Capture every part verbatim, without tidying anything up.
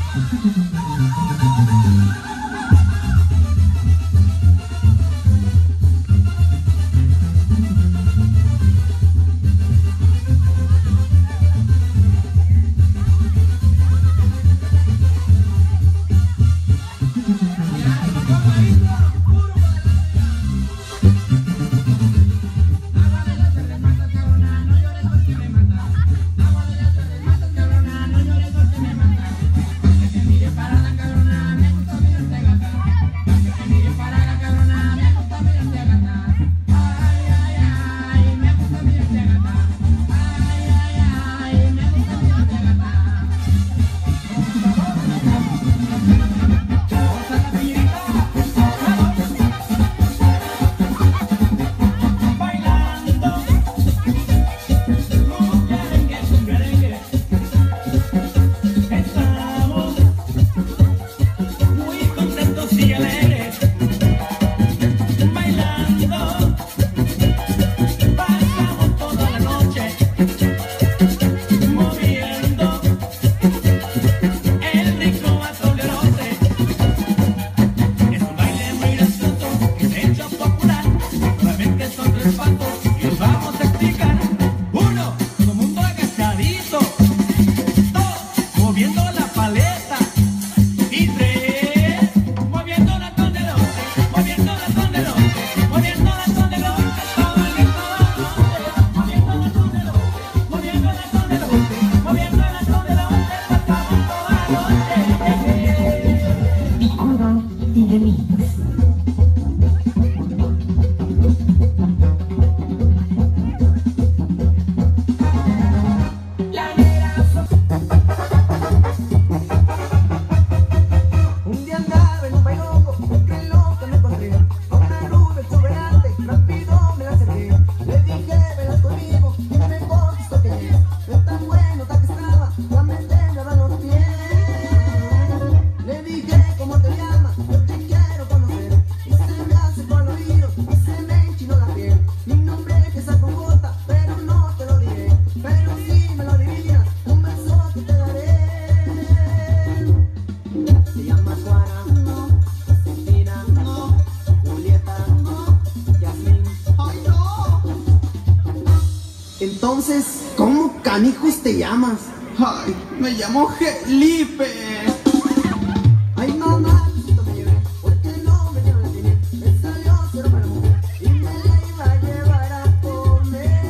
Entonces, ¿cómo canijos te llamas? Ay, me llamo Felipe. Ay, mamá, me llevé, porque no me quiero definir. Me salió cero para mujer y me la iba a llevar a comer.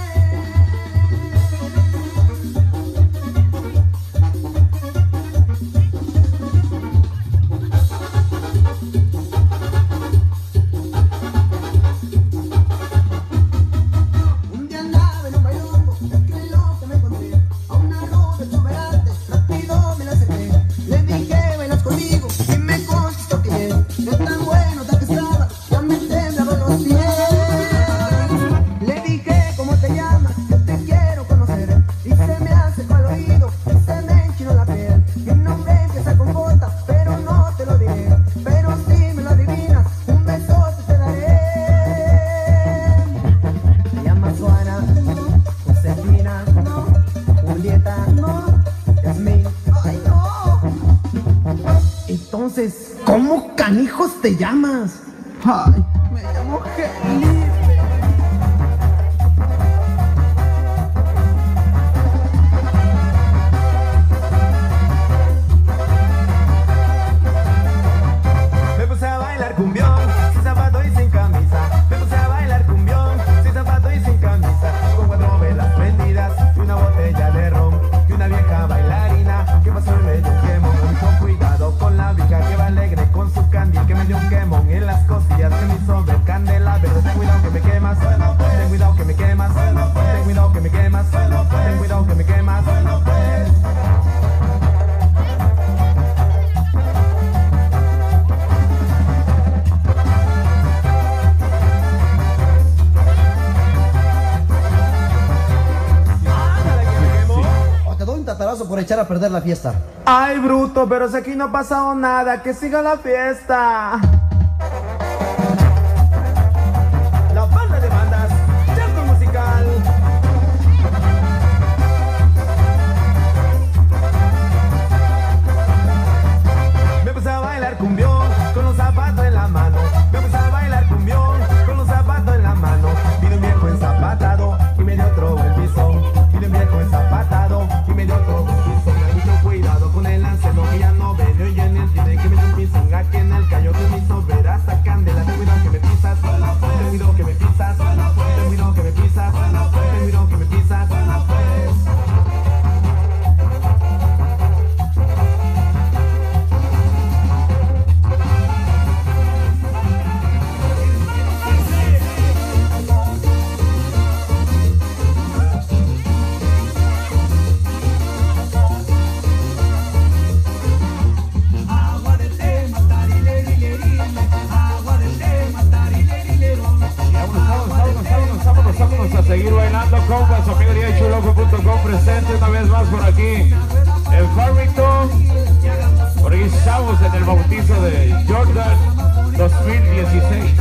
Un día andaba en un bailongo, qué loco me encontré a una rubia exuberante, rápido me la acerqué. Le dije, bailas conmigo, y me contestó que bien. De tan bueno tan que estaba, ya me temblaban los pies. Le dije, ¿cómo te llamas? Yo te quiero conocer. Y se me acercó al oído, y se me enchinó la piel. Mi nombre empieza con J, pero no te lo diré. Pero si me lo adivinas, un besote te daré. Me llamas Juana, Josefina, Julieta, Yasmín. ¡Ay, no! Entonces, ¿cómo canijos te llamas? Ay, me llamo Felipe. Me puse a bailar cumbión, sin zapato y sin camisa. Me puse a bailar cumbión, sin zapato y sin camisa. Con cuatro velas prendidas y una botella de ron. Y una vieja bailarina que pasó y me dio un quemón. Me dijo cuidado con la vieja que va alegre con su candil, que me dio un quemón en las cosillas que me hizo ver candela. Pero ten cuidado que me quemas, ten cuidado que me quemas, ten cuidado que me quemas, ten cuidado que me quemas. O te doy un tatarazo por echar a perder la fiesta. Ay, bruto, pero si aquí no ha pasado nada, que siga la fiesta. La banda de bandas, Charco Musical. que ya no ve ni oye ni entiende que me dio un pisón aquí en el callo que me hizo ver hasta candela. Ten cuidado que me pisas, ten cuidado que me pisas, ten cuidado que me pisas, ten cuidado que me pisas. A seguir bailando con su amigo D J Chuloco punto com presente una vez más por aquí en Farmington. Por aquí estamos en el bautizo de Jordan dos mil dieciséis.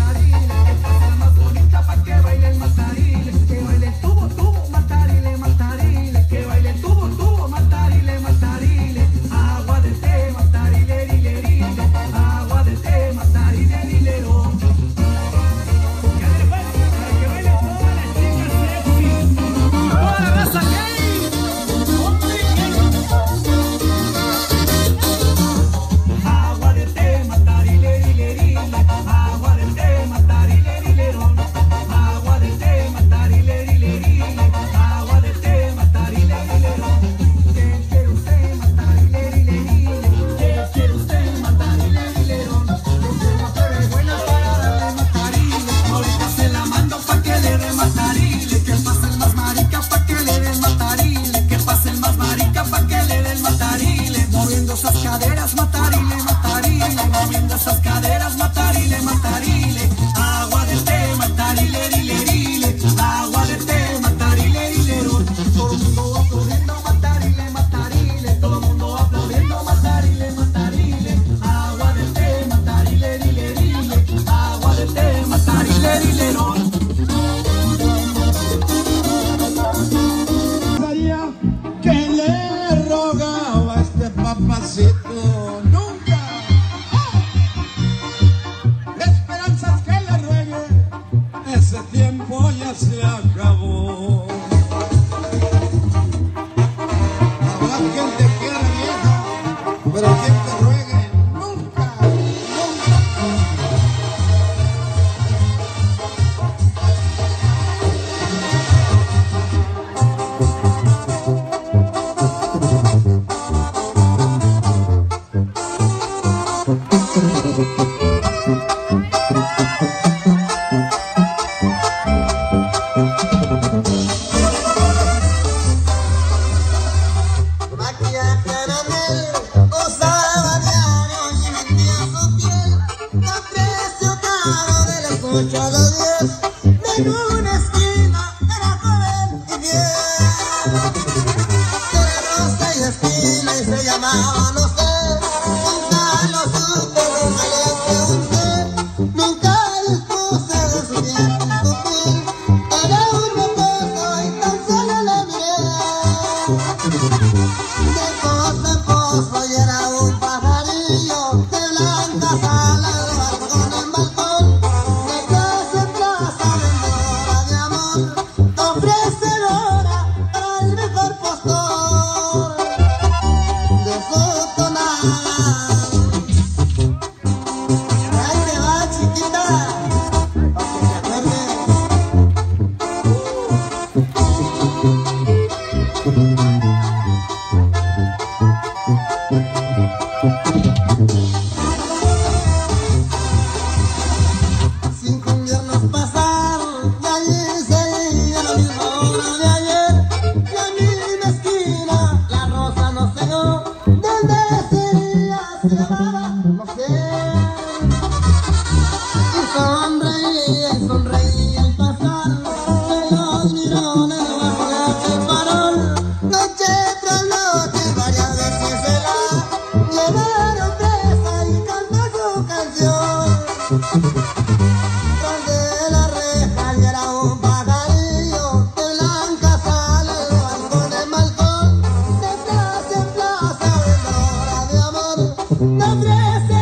No ofrece